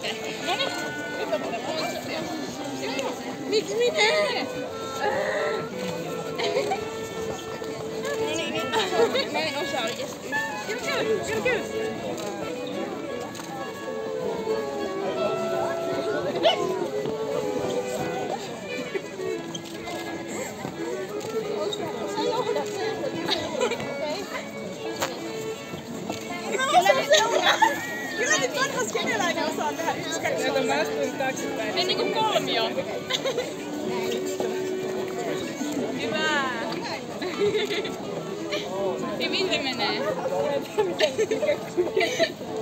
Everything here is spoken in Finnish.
Noniin. Miksi minä? Mä en osaa oikeesti. Kyllä. Sä johdat sen. Kyllä nyt vanhas keneläinen osaa tehdä 1, 2, 3. Mä astuin taaksepäin. Ei niinku kolmio. Hyvä. Ja Ville menee.